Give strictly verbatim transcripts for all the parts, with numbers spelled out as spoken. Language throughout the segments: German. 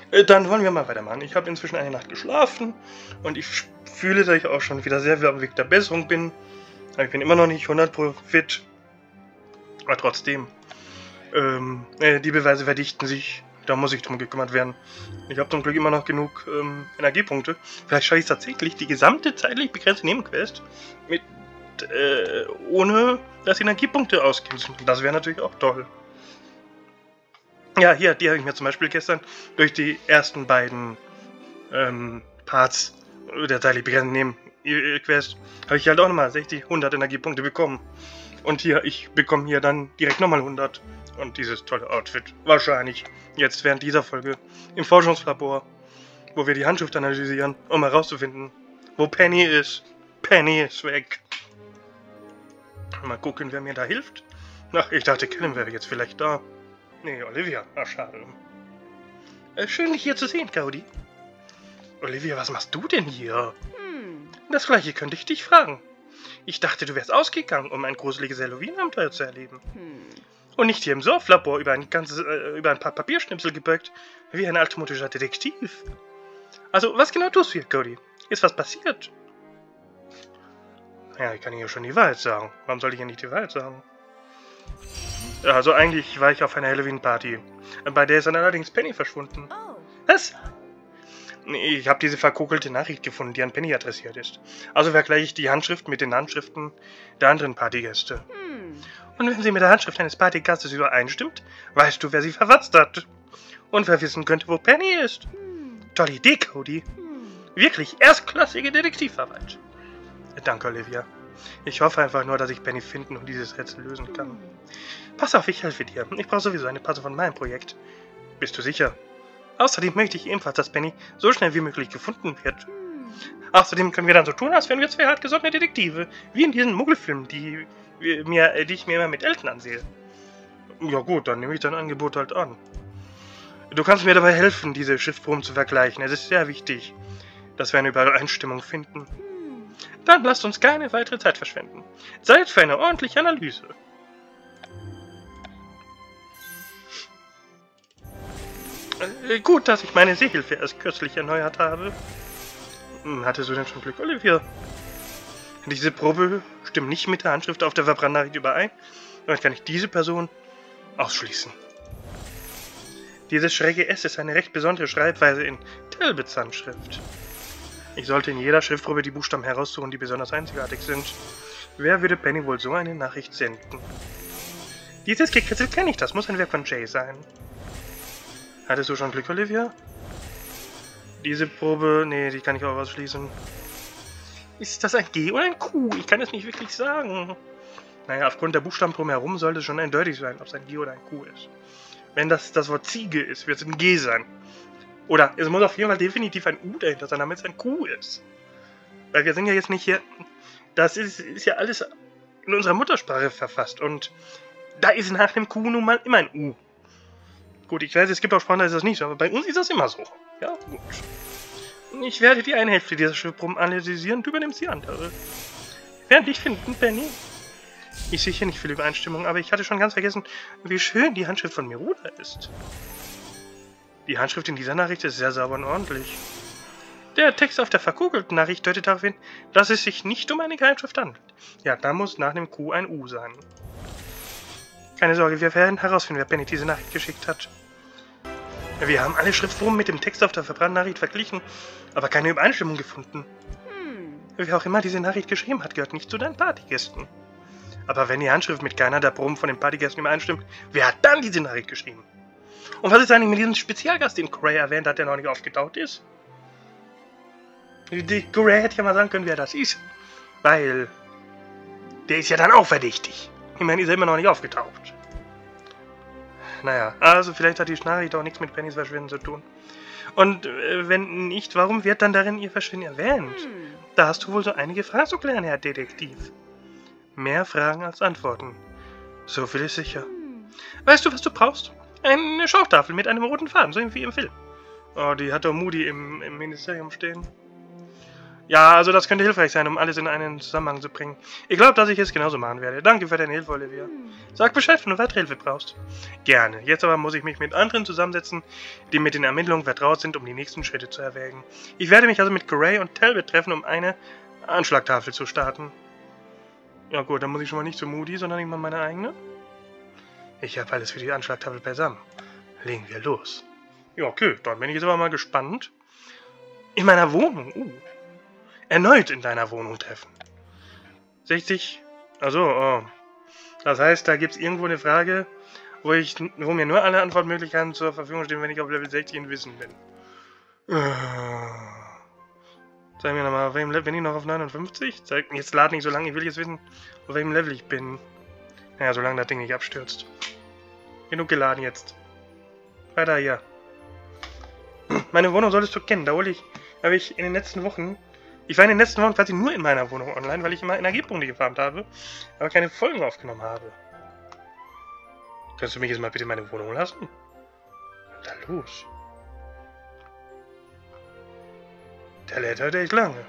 Äh, dann wollen wir mal weitermachen. Ich habe inzwischen eine Nacht geschlafen und ich fühle, dass ich auch schon wieder sehr am Weg der Besserung bin. Aber ich bin immer noch nicht hundert Prozent fit. Aber trotzdem, ähm, äh, die Beweise verdichten sich. Da muss ich drum gekümmert werden. Ich habe zum Glück immer noch genug ähm, Energiepunkte. Vielleicht schaffe ich es tatsächlich, die gesamte zeitlich begrenzte Nebenquest mit, äh, ohne dass Energiepunkte ausgehen. Das wäre natürlich auch toll. Ja, hier, die habe ich mir zum Beispiel gestern durch die ersten beiden ähm, Parts der zeitlich begrenzten Nebenquest habe ich halt auch nochmal sechzig, hundert Energiepunkte bekommen. Und hier, ich bekomme hier dann direkt nochmal hundert. Und dieses tolle Outfit. Wahrscheinlich jetzt während dieser Folge im Forschungslabor, wo wir die Handschrift analysieren, um herauszufinden, wo Penny ist. Penny ist weg. Mal gucken, wer mir da hilft. Ach, ich dachte, Kellen wäre jetzt vielleicht da. Nee, Olivia. Ach, schade. Äh, schön, dich hier zu sehen, Cody. Olivia, was machst du denn hier? Hm. Das gleiche könnte ich dich fragen. Ich dachte, du wärst ausgegangen, um ein gruseliges Halloween-Abenteuer zu erleben. Hm. Und nicht hier im Surflabor über ein, ganzes, äh, über ein paar Papierschnipsel gebeugt, wie ein altmodischer Detektiv. Also, was genau tust du hier, Cody? Ist was passiert? Ja, ich kann hier schon die Wahrheit sagen. Warum soll ich hier nicht die Wahrheit sagen? Also, eigentlich war ich auf einer Halloween-Party. Bei der ist dann allerdings Penny verschwunden. Oh. Was? Ich habe diese verkokelte Nachricht gefunden, die an Penny adressiert ist. Also vergleiche ich die Handschrift mit den Handschriften der anderen Partygäste. Hm. Und wenn sie mit der Handschrift eines Partygastes übereinstimmt, weißt du, wer sie verwatzt hat. Und wer wissen könnte, wo Penny ist. Hm. Tolle Idee, Cody. Hm. Wirklich erstklassige Detektivarbeit. Danke, Olivia. Ich hoffe einfach nur, dass ich Penny finden und dieses Rätsel lösen kann. Hm. Pass auf, ich helfe dir. Ich brauche sowieso eine Passe von meinem Projekt. Bist du sicher? Außerdem möchte ich ebenfalls, dass Penny so schnell wie möglich gefunden wird. Hm. Außerdem können wir dann so tun, als wären wir zwei hartgesottene Detektive, wie in diesen Muggelfilmen, die, mir, die ich mir immer mit Eltern ansehe. Ja gut, dann nehme ich dein Angebot halt an. Du kannst mir dabei helfen, diese Schiffsproben zu vergleichen. Es ist sehr wichtig, dass wir eine Übereinstimmung finden. Hm. Dann lasst uns keine weitere Zeit verschwenden. Zeit für eine ordentliche Analyse. Äh, gut, dass ich meine Seehilfe erst kürzlich erneuert habe. Hm, hattest du denn schon Glück, Olivia? Diese Probe stimmt nicht mit der Handschrift auf der Verbrannachricht überein. Damit kann ich diese Person ausschließen. Dieses schräge S ist eine recht besondere Schreibweise in Talbots Handschrift. Ich sollte in jeder Schriftprobe die Buchstaben heraussuchen, die besonders einzigartig sind. Wer würde Penny wohl so eine Nachricht senden? Dieses Gekritzel kenne ich, das muss ein Werk von Jay sein. Hattest du schon Glück, Olivia? Diese Probe, nee, die kann ich auch ausschließen. Ist das ein G oder ein Q? Ich kann es nicht wirklich sagen. Naja, aufgrund der Buchstaben drumherum sollte es schon eindeutig sein, ob es ein G oder ein Q ist. Wenn das das Wort Ziege ist, wird es ein G sein. Oder es muss auf jeden Fall definitiv ein U dahinter sein, damit es ein Q ist. Weil wir sind ja jetzt nicht hier... Das ist, ist ja alles in unserer Muttersprache verfasst. Und da ist nach dem Q nun mal immer ein U. Gut, ich weiß, es gibt auch Sprachen, da ist das nicht so, aber bei uns ist das immer so. Ja, gut. Ich werde die eine Hälfte dieser Schriftproben analysieren, du übernimmst die andere. Während dich finden, Penny. Ich sehe hier nicht viel Übereinstimmung, aber ich hatte schon ganz vergessen, wie schön die Handschrift von Miruda ist. Die Handschrift in dieser Nachricht ist sehr sauber und ordentlich. Der Text auf der verkugelten Nachricht deutet darauf hin, dass es sich nicht um eine Geheimschrift handelt. Ja, da muss nach dem Q ein U sein. Keine Sorge, wir werden herausfinden, wer Penny diese Nachricht geschickt hat. Wir haben alle Schriftformen mit dem Text auf der verbrannten Nachricht verglichen, aber keine Übereinstimmung gefunden. Hm. Wer auch immer diese Nachricht geschrieben hat, gehört nicht zu deinen Partygästen. Aber wenn die Handschrift mit keiner der Proben von den Partygästen übereinstimmt, wer hat dann diese Nachricht geschrieben? Und was ist eigentlich mit diesem Spezialgast, den Gray erwähnt hat, der noch nicht aufgetaucht ist? Die Gray hätte ja mal sagen können, wer das ist. Weil der ist ja dann auch verdächtig. Ich meine, ist er immer noch nicht aufgetaucht. Naja, also vielleicht hat die Nachricht auch nichts mit Pennys Verschwinden zu tun. Und äh, wenn nicht, warum wird dann darin ihr Verschwinden erwähnt? Hm. Da hast du wohl so einige Fragen zu klären, Herr Detektiv. Mehr Fragen als Antworten. So viel ist sicher. Hm. Weißt du, was du brauchst? Eine Schautafel mit einem roten Faden, so wie im Film. Oh, die hat doch Moody im, im Ministerium stehen. Ja, also das könnte hilfreich sein, um alles in einen Zusammenhang zu bringen. Ich glaube, dass ich es genauso machen werde. Danke für deine Hilfe, Olivia. Sag Bescheid, wenn du weitere Hilfe brauchst. Gerne. Jetzt aber muss ich mich mit anderen zusammensetzen, die mit den Ermittlungen vertraut sind, um die nächsten Schritte zu erwägen. Ich werde mich also mit Corey und Talbot treffen, um eine Anschlagtafel zu starten. Ja gut, dann muss ich schon mal nicht zu Moody, sondern ich mache meine eigene. Ich habe alles für die Anschlagtafel beisammen. Legen wir los. Ja, okay, dann bin ich jetzt aber mal gespannt. In meiner Wohnung, uh. Erneut in deiner Wohnung treffen. sechzig. Also, oh. Das heißt, da gibt es irgendwo eine Frage, wo, ich, wo mir nur alle Antwortmöglichkeiten zur Verfügung stehen, wenn ich auf Level sechzig in Wissen bin. Sag mir nochmal, auf welchem Level bin ich noch auf neunundfünfzig? Zeig, jetzt lad nicht so lange, ich will jetzt wissen, auf welchem Level ich bin. Naja, solange das Ding nicht abstürzt. Genug geladen jetzt. Weiter hier. Meine Wohnung solltest du kennen, da hole ich, habe ich in den letzten Wochen... Ich war in den letzten Wochen quasi nur in meiner Wohnung online, weil ich immer Energiepunkte gefarmt habe, aber keine Folgen aufgenommen habe. Kannst du mich jetzt mal bitte in meine Wohnung lassen? Was ist da los? Der lädt heute echt lange.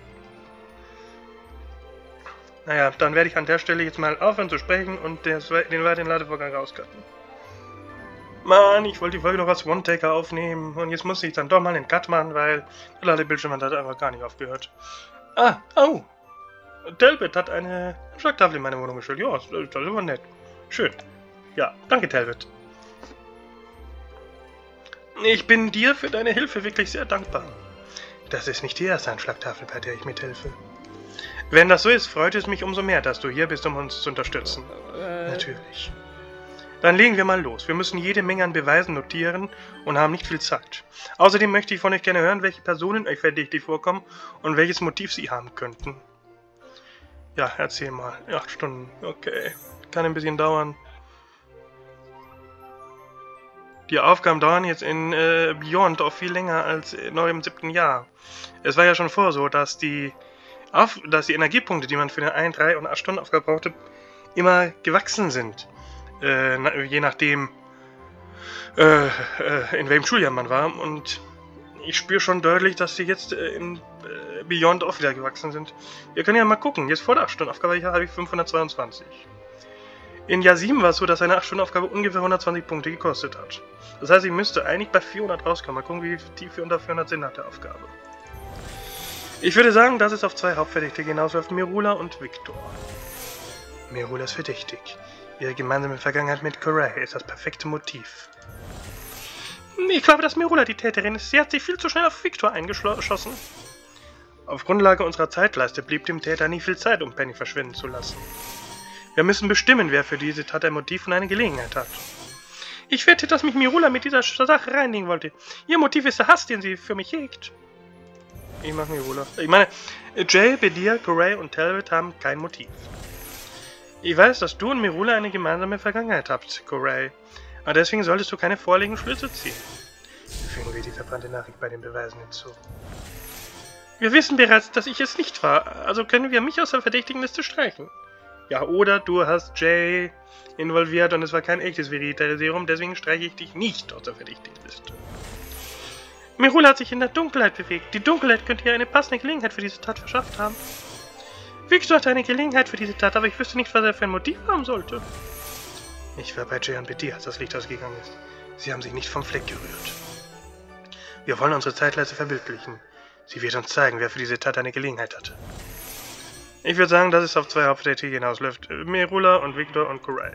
Naja, dann werde ich an der Stelle jetzt mal aufhören zu sprechen und den weiteren Ladevorgang rauscutten. Mann, ich wollte die Folge noch als One-Taker aufnehmen und jetzt muss ich dann doch mal einen Cut machen, weil der Ladebildschirm hat einfach gar nicht aufgehört. Ah, oh! Talbot hat eine Anschlagtafel in meine Wohnung gestellt. Ja, das ist immer nett. Schön. Ja, danke Talbot. Ich bin dir für deine Hilfe wirklich sehr dankbar. Das ist nicht die erste Anschlagtafel, bei der ich mithelfe. Wenn das so ist, freut es mich umso mehr, dass du hier bist, um uns zu unterstützen. Äh. Natürlich. Dann legen wir mal los. Wir müssen jede Menge an Beweisen notieren und haben nicht viel Zeit. Außerdem möchte ich von euch gerne hören, welche Personen euch verdächtig vorkommen und welches Motiv sie haben könnten. Ja, erzähl mal. Acht Stunden. Okay. Kann ein bisschen dauern. Die Aufgaben dauern jetzt in äh, Beyond auch viel länger als noch im siebten Jahr. Es war ja schon vor so, dass die, Auf dass die Energiepunkte, die man für eine ein, drei und acht Stunden Aufgabe brauchte, immer gewachsen sind. Äh, je nachdem, äh, äh, in welchem Schuljahr man war. Und ich spüre schon deutlich, dass sie jetzt äh, in äh, Beyond auch wieder gewachsen sind. Wir können ja mal gucken. Jetzt vor der acht Stunden Aufgabe habe ich fünfhundertzweiundzwanzig. In Jahr sieben war es so, dass eine acht Stunden Aufgabe ungefähr hundertzwanzig Punkte gekostet hat. Das heißt, ich müsste eigentlich bei vierhundert rauskommen. Mal gucken, wie tief wir unter vierhundert sind nach der Aufgabe. Ich würde sagen, dass es auf zwei Hauptverdächtige hinausläuft, Merula und Victor. Merula ist verdächtig. Ihre gemeinsame Vergangenheit mit Corey ist das perfekte Motiv. Ich glaube, dass Merula die Täterin ist. Sie hat sich viel zu schnell auf Victor eingeschossen. Auf Grundlage unserer Zeitleiste blieb dem Täter nie viel Zeit, um Penny verschwinden zu lassen. Wir müssen bestimmen, wer für diese Tat ein Motiv und eine Gelegenheit hat. Ich wette, dass mich Merula mit dieser Sache reinigen wollte. Ihr Motiv ist der Hass, den sie für mich hegt. Ich mag Merula. Ich meine, Jay, Bedir, Corey und Talbot haben kein Motiv. Ich weiß, dass du und Merula eine gemeinsame Vergangenheit habt, Corey. Aber deswegen solltest du keine vorliegenden Schlüsse ziehen. Fügen wir die verbrannte Nachricht bei den Beweisen hinzu. Wir wissen bereits, dass ich es nicht war, also können wir mich aus der Verdächtigenliste streichen. Ja, oder du hast Jay involviert und es war kein echtes Veritaserum, deswegen streiche ich dich nicht aus der Verdächtigenliste. Merula hat sich in der Dunkelheit bewegt. Die Dunkelheit könnte ihr eine passende Gelegenheit für diese Tat verschafft haben. Victor hatte eine Gelegenheit für diese Tat, aber ich wüsste nicht, was er für ein Motiv haben sollte. Ich war bei Jay und Bedir, als das Licht ausgegangen ist. Sie haben sich nicht vom Fleck gerührt. Wir wollen unsere Zeitleiste verbildlichen. Sie wird uns zeigen, wer für diese Tat eine Gelegenheit hatte. Ich würde sagen, dass es auf zwei Hauptverdächtige hinausläuft. Merula und Victor und Corey.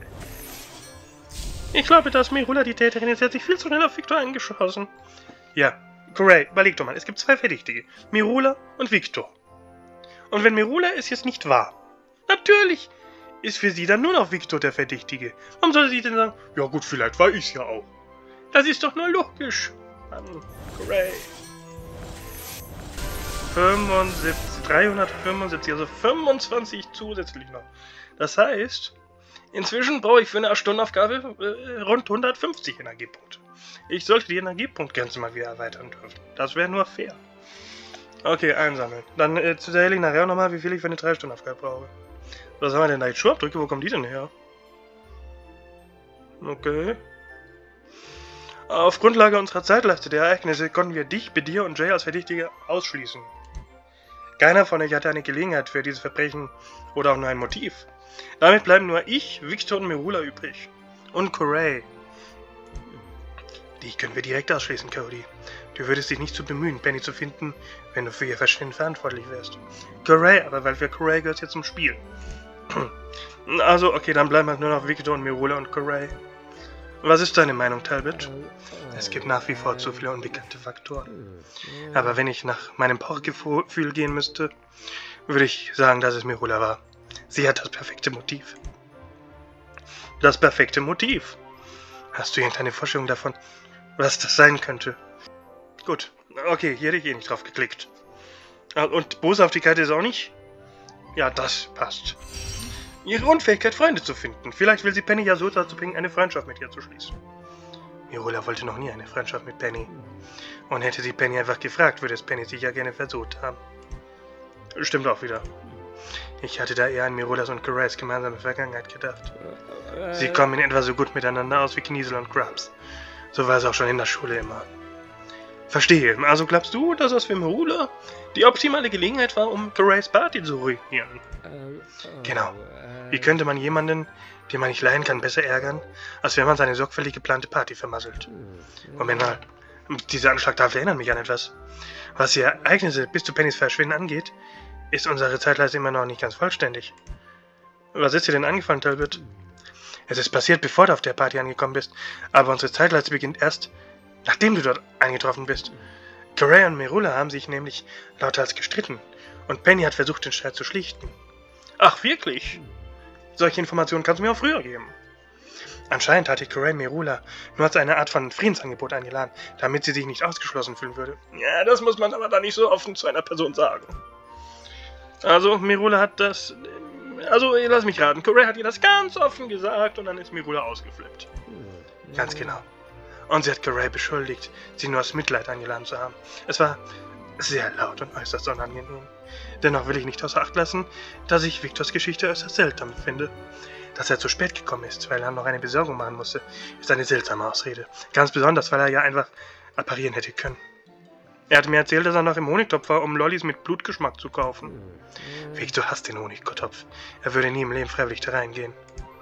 Ich glaube, dass Merula die Täterin ist. Sie hat sich viel zu schnell auf Victor eingeschossen. Ja, Corey, überleg doch mal. Es gibt zwei Verdächtige. Merula und Victor. Und wenn Merula es jetzt nicht war, natürlich ist für sie dann nur noch Victor der Verdächtige. Warum soll sie denn sagen, ja gut, vielleicht war ich's ja auch. Das ist doch nur logisch. Mann, Corey. fünfundsiebzig, dreihundertfünfundsiebzig, also fünfundzwanzig zusätzlich noch. Das heißt, inzwischen brauche ich für eine acht Stunden Aufgabe äh, rund hundertfünfzig Energiepunkte. Ich sollte die Energiepunktgrenze mal wieder erweitern dürfen. Das wäre nur fair. Okay, einsammeln. Dann äh, zähle ich nachher nochmal, wie viel ich für eine drei Stunden Aufgabe brauche. Was haben wir denn da jetzt? Schuhabdrücke? Wo kommen die denn her? Okay. Auf Grundlage unserer Zeitleiste der Ereignisse konnten wir dich, Bedir und Jay als Verdächtige ausschließen. Keiner von euch hatte eine Gelegenheit für dieses Verbrechen oder auch nur ein Motiv. Damit bleiben nur ich, Victor und Merula übrig. Und Corey. Die können wir direkt ausschließen, Cody. Du würdest dich nicht so bemühen, Penny zu finden, wenn du für ihr Verschwinden verantwortlich wärst. Corey, aber weil für Corey gehört jetzt zum Spiel. Also, okay, dann bleiben halt nur noch Victor und Merula und Corey. Was ist deine Meinung, Talbot? Es gibt nach wie vor zu viele unbekannte Faktoren. Aber wenn ich nach meinem Bauchgefühl gehen müsste, würde ich sagen, dass es Merula war. Sie hat das perfekte Motiv. Das perfekte Motiv? Hast du irgendeine Vorstellung davon, was das sein könnte? Gut, okay, hier hätte ich eh nicht drauf geklickt. Und Boshaftigkeit ist auch nicht? Ja, das passt. Ihre Unfähigkeit, Freunde zu finden. Vielleicht will sie Penny ja so dazu bringen, eine Freundschaft mit ihr zu schließen. Merula wollte noch nie eine Freundschaft mit Penny. Und hätte sie Penny einfach gefragt, würde es Penny sicher gerne versucht haben. Stimmt auch wieder. Ich hatte da eher an Merulas und Coreys gemeinsame Vergangenheit gedacht. Sie kommen in etwa so gut miteinander aus wie Kniesel und Grubs. So war es auch schon in der Schule immer. Verstehe. Also glaubst du, dass das für Merula die optimale Gelegenheit war, um Coreys Party zu ruinieren? Genau. Wie könnte man jemanden, den man nicht leiden kann, besser ärgern, als wenn man seine sorgfältig geplante Party vermasselt? Moment mal. Diese Anschlagtafel erinnert mich an etwas. Was die Ereignisse bis zu Pennys Verschwinden angeht, ist unsere Zeitleiste immer noch nicht ganz vollständig. Was ist dir denn angefallen, Talbot? Es ist passiert, bevor du auf der Party angekommen bist, aber unsere Zeitleiste beginnt erst, nachdem du dort eingetroffen bist. Corey und Merula haben sich nämlich lauthals gestritten und Penny hat versucht, den Streit zu schlichten. Ach, wirklich? Solche Informationen kannst du mir auch früher geben. Anscheinend hatte Corey Merula nur als eine Art von Friedensangebot eingeladen, damit sie sich nicht ausgeschlossen fühlen würde. Ja, das muss man aber da nicht so offen zu einer Person sagen. Also, Merula hat das... Also, lass mich raten, Corey hat ihr das ganz offen gesagt und dann ist Merula ausgeflippt. Ganz genau. Und sie hat Corey beschuldigt, sie nur aus Mitleid eingeladen zu haben. Es war sehr laut und äußerst unangenehm. Dennoch will ich nicht außer Acht lassen, dass ich Victors Geschichte äußerst seltsam finde. Dass er zu spät gekommen ist, weil er noch eine Besorgung machen musste, ist eine seltsame Ausrede. Ganz besonders, weil er ja einfach apparieren hätte können. Er hat mir erzählt, dass er noch im Honigtopf war, um Lollis mit Blutgeschmack zu kaufen. Victor hasst den Honigtopf. Er würde nie im Leben freiwillig da reingehen.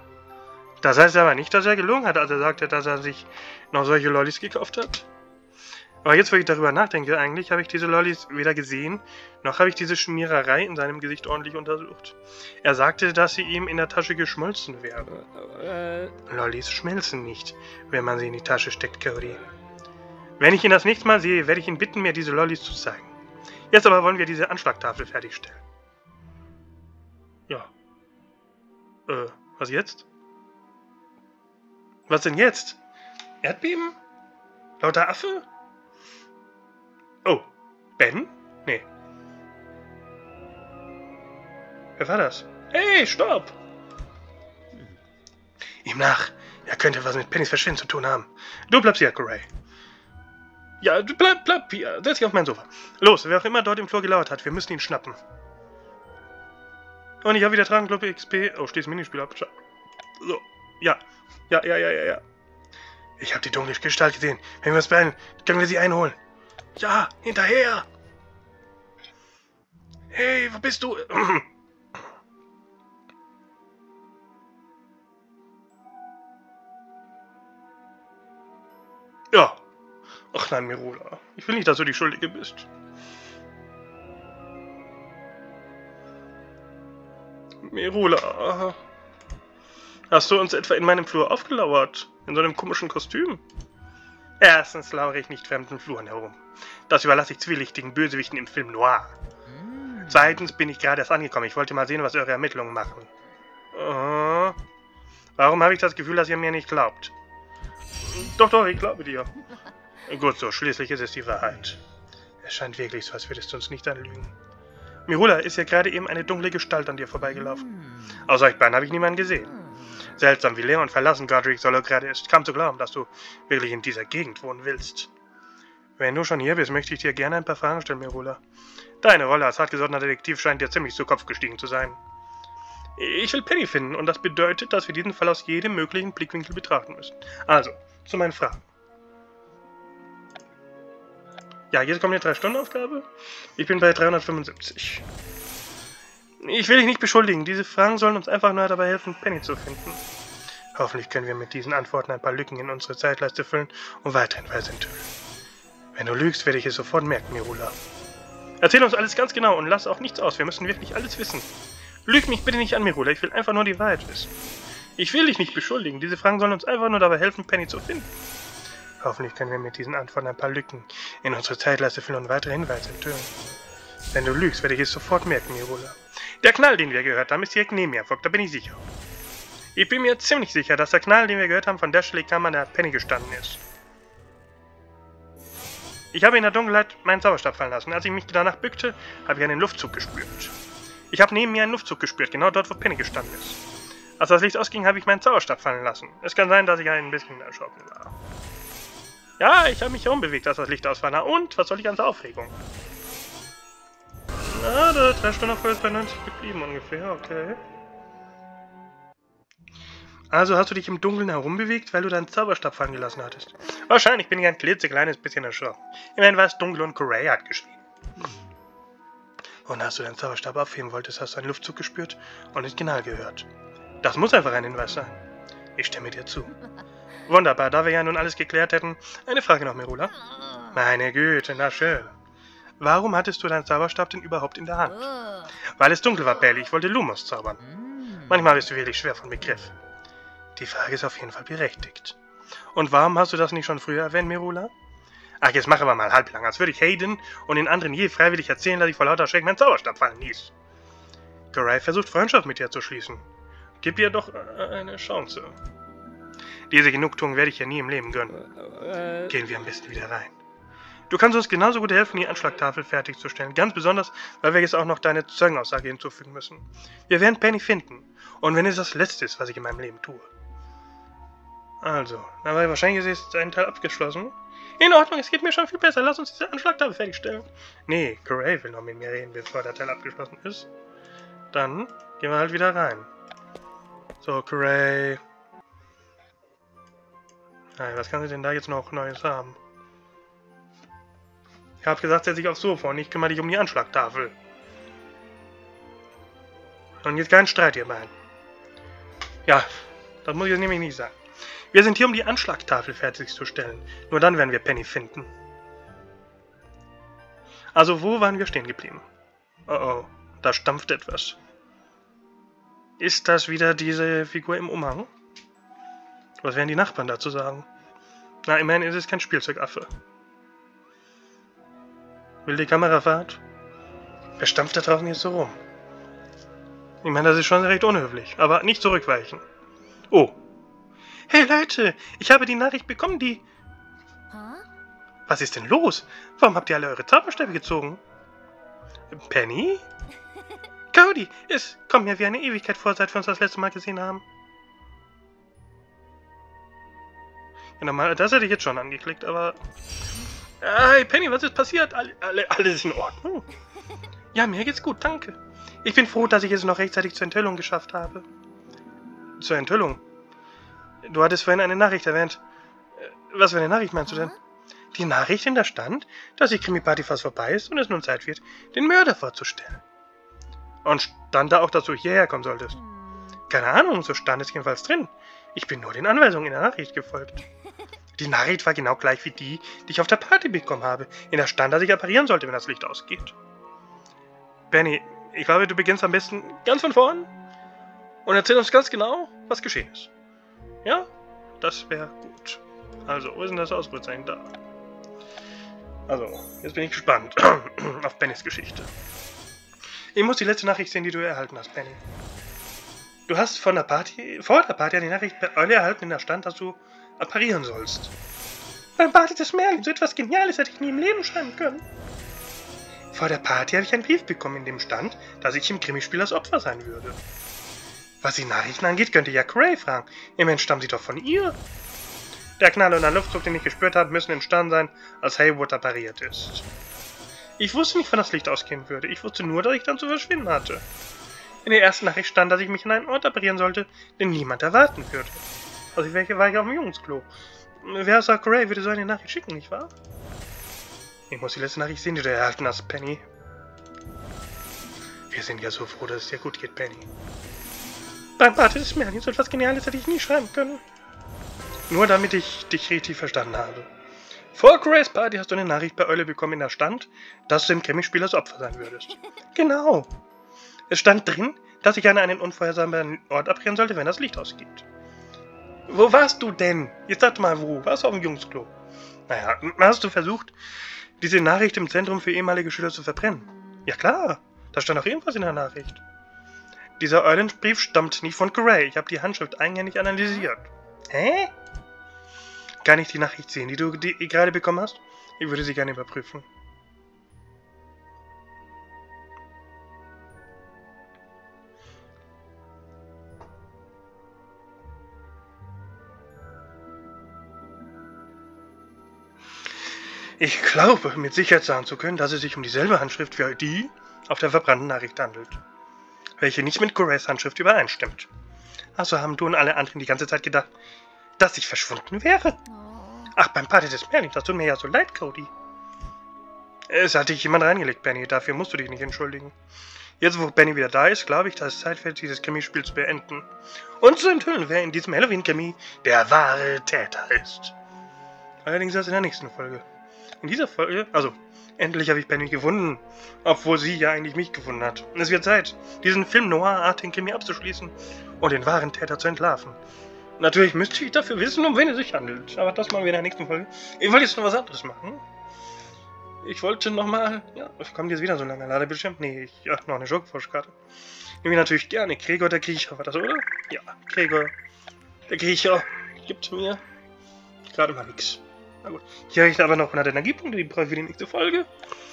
Das heißt aber nicht, dass er gelogen hat, als er sagte, dass er sich noch solche Lollis gekauft hat. Aber jetzt, wo ich darüber nachdenke, eigentlich habe ich diese Lollis weder gesehen, noch habe ich diese Schmiererei in seinem Gesicht ordentlich untersucht. Er sagte, dass sie ihm in der Tasche geschmolzen wäre. Äh. Lollis schmelzen nicht, wenn man sie in die Tasche steckt, Cody. Wenn ich ihn das nächste Mal sehe, werde ich ihn bitten, mir diese Lollis zu zeigen. Jetzt aber wollen wir diese Anschlagtafel fertigstellen. Ja. Äh, was jetzt? Was denn jetzt? Erdbeben? Lauter Affe? Oh, Ben? Nee. Wer war das? Hey, stopp! Ihm nach. Er könnte was mit Pennys Verschwinden zu tun haben. Du bleibst hier, Corey. Ja, du bleib, bleib hier. Setz dich auf mein Sofa. Los, wer auch immer dort im Flur gelauert hat, wir müssen ihn schnappen. Und ich habe wieder Tragenkluppe X P. Oh, stehst Minispiel ab. So, ja. Ja, ja, ja, ja, ja. Ich habe die dunkle Gestalt gesehen. Wenn wir uns beeilen, können wir sie einholen. Ja, hinterher! Hey, wo bist du? Ja. Ach nein, Merula. Ich will nicht, dass du die Schuldige bist. Merula. Hast du uns etwa in meinem Flur aufgelauert? In so einem komischen Kostüm? Erstens lauere ich nicht fremden Fluren herum. Das überlasse ich zwielichtigen Bösewichten im Film Noir. Zweitens bin ich gerade erst angekommen. Ich wollte mal sehen, was eure Ermittlungen machen. Uh, warum habe ich das Gefühl, dass ihr mir nicht glaubt? Doch, doch, ich glaube dir. Gut so, schließlich ist es die Wahrheit. Es scheint wirklich so, als würdest du uns nicht anlügen. Merula, ist ja gerade eben eine dunkle Gestalt an dir vorbeigelaufen. Außer euch beiden habe ich niemanden gesehen. Seltsam, wie leer und verlassen Godric Solo gerade ist. Kaum zu glauben, dass du wirklich in dieser Gegend wohnen willst. Wenn du schon hier bist, möchte ich dir gerne ein paar Fragen stellen, Merula. Deine Rolle als hartgesottener Detektiv scheint dir ziemlich zu Kopf gestiegen zu sein. Ich will Penny finden und das bedeutet, dass wir diesen Fall aus jedem möglichen Blickwinkel betrachten müssen. Also, zu meinen Fragen. Ja, jetzt kommt eine drei Stunden Aufgabe. Ich bin bei dreihundertfünfundsiebzig. Ich will dich nicht beschuldigen. Diese Fragen sollen uns einfach nur dabei helfen, Penny zu finden. Hoffentlich können wir mit diesen Antworten ein paar Lücken in unsere Zeitleiste füllen und weitere Hinweise enthüllen. Wenn du lügst, werde ich es sofort merken, Mirula. Erzähl uns alles ganz genau und lass auch nichts aus. Wir müssen wirklich alles wissen. Lüg mich bitte nicht an, Mirula. Ich will einfach nur die Wahrheit wissen. Ich will dich nicht beschuldigen. Diese Fragen sollen uns einfach nur dabei helfen, Penny zu finden. Hoffentlich können wir mit diesen Antworten ein paar Lücken in unsere Zeitleiste füllen und weitere Hinweise enthüllen. Wenn du lügst, werde ich es sofort merken, Mirula. Der Knall, den wir gehört haben, ist direkt neben mir erfolgt. Da bin ich sicher. Ich bin mir ziemlich sicher, dass der Knall, den wir gehört haben, von der Stelle kam, an der Penny gestanden ist. Ich habe in der Dunkelheit meinen Zauberstab fallen lassen. Als ich mich danach bückte, habe ich einen Luftzug gespürt. Ich habe neben mir einen Luftzug gespürt, genau dort, wo Penny gestanden ist. Als das Licht ausging, habe ich meinen Zauberstab fallen lassen. Es kann sein, dass ich ein bisschen erschrocken war. Ja, ich habe mich herumbewegt, als das Licht aus war. Na und? Was soll die ganze Aufregung? Na, der drei Stunden Aufgabe ist bei neunzig geblieben ungefähr, okay. Also hast du dich im Dunkeln herumbewegt, weil du deinen Zauberstab fallen gelassen hattest. Wahrscheinlich bin ich ein klitzekleines bisschen erschrocken. Immerhin war es dunkel und Corey hat geschrieben. Und als du deinen Zauberstab aufheben wolltest, hast du einen Luftzug gespürt und den Knall gehört. Das muss einfach ein Hinweis sein. Ich stimme dir zu. Wunderbar, da wir ja nun alles geklärt hätten. Eine Frage noch, Mirula. Meine Güte, na schön. Warum hattest du deinen Zauberstab denn überhaupt in der Hand? Weil es dunkel war, Bailey. Ich wollte Lumos zaubern. Manchmal bist du wirklich schwer von Begriff. Die Frage ist auf jeden Fall berechtigt. Und warum hast du das nicht schon früher erwähnt, Mirula? Ach, jetzt mach aber mal halblang, als würde ich Hayden und den anderen je freiwillig erzählen, dass ich vor lauter Schreck meinen Zauberstab fallen ließ. Corey versucht Freundschaft mit dir zu schließen. Gib ihr doch eine Chance. Diese Genugtuung werde ich ja nie im Leben gönnen. Gehen wir am besten wieder rein. Du kannst uns genauso gut helfen, die Anschlagtafel fertigzustellen. Ganz besonders, weil wir jetzt auch noch deine Zeugenaussage hinzufügen müssen. Wir werden Penny finden. Und wenn es das Letzte ist, was ich in meinem Leben tue. Also, aber wahrscheinlich ist jetzt ein Teil abgeschlossen. In Ordnung, es geht mir schon viel besser. Lass uns diese Anschlagtafel fertigstellen. Nee, Corey will noch mit mir reden, bevor der Teil abgeschlossen ist. Dann gehen wir halt wieder rein. So, Corey. Nein, was kann sie denn da jetzt noch Neues haben? Ich habe gesagt, setz dich aufs Sofa und ich kümmere dich um die Anschlagtafel. Und jetzt kein Streit, ihr beiden. Ja, das muss ich jetzt nämlich nicht sagen. Wir sind hier, um die Anschlagtafel fertigzustellen. Nur dann werden wir Penny finden. Also, wo waren wir stehen geblieben? Oh oh, da stampft etwas. Ist das wieder diese Figur im Umhang? Was werden die Nachbarn dazu sagen? Na, immerhin ist es kein Spielzeugaffe. Wilde Kamerafahrt? Wer stampft da draußen jetzt so rum? Ich meine, das ist schon recht unhöflich, aber nicht zurückweichen. Oh. Hey Leute, ich habe die Nachricht bekommen, die... Was ist denn los? Warum habt ihr alle eure Zauberstäbe gezogen? Penny? Cody, es kommt mir wie eine Ewigkeit vor, seit wir uns das letzte Mal gesehen haben. Ja, normal, das hätte ich jetzt schon angeklickt, aber... Hey Penny, was ist passiert? Alle, alle, alles ist in Ordnung. Ja, mir geht's gut, danke. Ich bin froh, dass ich es noch rechtzeitig zur Enthüllung geschafft habe. Zur Enthüllung? Du hattest vorhin eine Nachricht erwähnt. Was für eine Nachricht meinst du denn? Die Nachricht, in der stand, dass die Krimi-Party fast vorbei ist und es nun Zeit wird, den Mörder vorzustellen. Und stand da auch, dass du hierher kommen solltest? Keine Ahnung, so stand es jedenfalls drin. Ich bin nur den Anweisungen in der Nachricht gefolgt. Die Nachricht war genau gleich wie die, die ich auf der Party bekommen habe. In der stand, dass ich apparieren sollte, wenn das Licht ausgeht. Penny, ich glaube, du beginnst am besten ganz von vorn und erzähl uns ganz genau, was geschehen ist. Ja? Das wäre gut. Also, wo ist denn das Ausrufezeichen da? Also, jetzt bin ich gespannt auf Pennys Geschichte. Ich muss die letzte Nachricht sehen, die du erhalten hast, Penny. Du hast von der Party, vor der Party eine Nachricht per Eule erhalten, in der stand, dass du apparieren sollst. Beim Party des Merlin, so etwas Geniales hätte ich nie im Leben schreiben können. Vor der Party habe ich einen Brief bekommen, in dem stand, dass ich im Krimispiel das Opfer sein würde. Was die Nachrichten angeht, könnte ja Corey fragen. Immerhin stammen sie doch von ihr. Der Knall und der Luftzug, den ich gespürt habe, müssen entstanden sein, als Haywood appariert ist. Ich wusste nicht, wann das Licht ausgehen würde. Ich wusste nur, dass ich dann zu verschwinden hatte. In der ersten Nachricht stand, dass ich mich an einen Ort apparieren sollte, den niemand erwarten würde. Also ich war ich auf dem Jungensklo. Wer sagt, Corey würde so eine Nachricht schicken, nicht wahr? Ich muss die letzte Nachricht sehen, die du erhalten hast, Penny. Wir sind ja so froh, dass es dir gut geht, Penny. Beim Party des Merlins, so etwas Geniales hätte ich nie schreiben können. Nur damit ich dich richtig verstanden habe. Vor Grace Party hast du eine Nachricht bei Eule bekommen, in der stand, dass du dem Krimispiel als Opfer sein würdest. Genau. Es stand drin, dass ich an einen unvorhersehbaren Ort abrennen sollte, wenn das Licht ausgeht. Wo warst du denn? Jetzt sag mal wo. Warst du auf dem Jungsklo? Naja, hast du versucht, diese Nachricht im Zentrum für ehemalige Schüler zu verbrennen? Ja klar, da stand auch irgendwas in der Nachricht. Dieser Eulenbrief stammt nicht von Gray. Ich habe die Handschrift eigenhändig analysiert. Hä? Kann ich die Nachricht sehen, die du die gerade bekommen hast? Ich würde sie gerne überprüfen. Ich glaube, mit Sicherheit sagen zu können, dass es sich um dieselbe Handschrift wie die auf der verbrannten Nachricht handelt, welche nicht mit Grays Handschrift übereinstimmt. Also haben du und alle anderen die ganze Zeit gedacht, dass ich verschwunden wäre? Ach, beim Party des Merlins, das tut mir ja so leid, Cody. Es hat dich jemand reingelegt, Benny, dafür musst du dich nicht entschuldigen. Jetzt, wo Benny wieder da ist, glaube ich, dass es Zeit wird, dieses Krimispiel zu beenden. Und zu enthüllen, wer in diesem Halloween-Krimi der wahre Täter ist. Allerdings erst in der nächsten Folge. In dieser Folge, also, endlich habe ich Benny gefunden, obwohl sie ja eigentlich mich gefunden hat. Und es wird Zeit, diesen Film noir-artigen Krimi abzuschließen und den wahren Täter zu entlarven. Natürlich müsste ich dafür wissen, um wen es sich handelt, aber das machen wir in der nächsten Folge. Ich wollte jetzt noch was anderes machen. Ich wollte nochmal, ja, kommt jetzt wieder so ein langer Ladebildschirm? Nee, ich, ja, noch eine Jokeforschkarte. Nehme ich natürlich gerne. Gregor der Griecher, war das, oder? Ja, Gregor der Griecher gibt mir gerade mal nichts. Na gut. Hier habe ich aber noch hundert Energiepunkte, die brauche ich für die nächste Folge.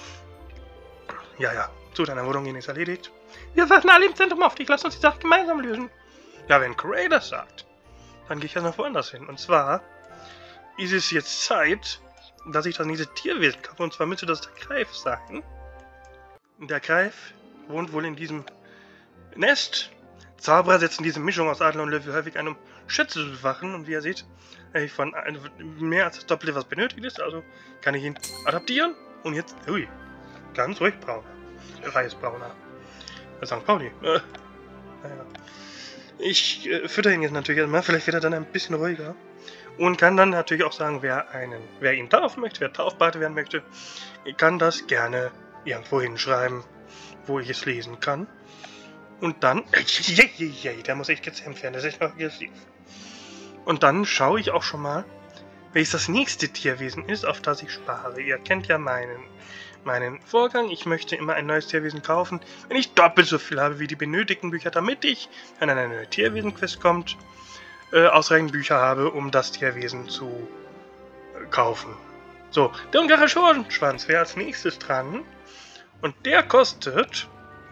Ja, ja, zu deiner Wohnung gehen ist erledigt. Wir warten alle im Zentrum auf dich, lass uns die Sache gemeinsam lösen. Ja, wenn Gray das sagt, dann gehe ich ja noch woanders hin. Und zwar ist es jetzt Zeit, dass ich das nächste Tierwesen kaufe. Und zwar müsste das der Greif sein. Der Greif wohnt wohl in diesem Nest. Zauberer setzen diese Mischung aus Adler und Löwe häufig ein, um Schätze zu bewachen. Und wie ihr seht, ich von mehr als das Doppelte, was benötigt ist. Also kann ich ihn adaptieren. Und jetzt, ui, ganz ruhig brauner. Reisbrauner. Sankt Pauli. Äh, naja. Ich äh, fütter ihn jetzt natürlich erstmal. Vielleicht wird er dann ein bisschen ruhiger. Und kann dann natürlich auch sagen, wer einen, wer ihn taufen möchte, wer Taufpate werden möchte, kann das gerne irgendwo hinschreiben, wo ich es lesen kann. Und dann, der muss echt gezähmt werden, das ist echt noch aggressiv. Und dann schaue ich auch schon mal, welches das nächste Tierwesen ist, auf das ich spare. Ihr kennt ja meinen, meinen Vorgang. Ich möchte immer ein neues Tierwesen kaufen, wenn ich doppelt so viel habe wie die benötigten Bücher, damit ich, wenn eine neue Tierwesen-Quest kommt, Äh, ausreichend Bücher habe, um das Tierwesen zu äh, kaufen. So, der ungarische Schornschwanz wäre als nächstes dran. Und der kostet...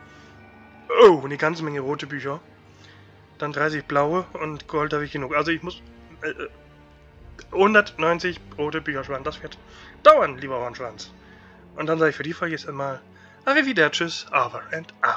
Oh, eine ganze Menge rote Bücher. Dann dreißig blaue und Gold habe ich genug. Also ich muss... Äh, hundertneunzig rote Bücher sparen. Das wird dauern, lieber Hornschwanz. Und dann sage ich für die Folge jetzt einmal... Arrivederci, over and out.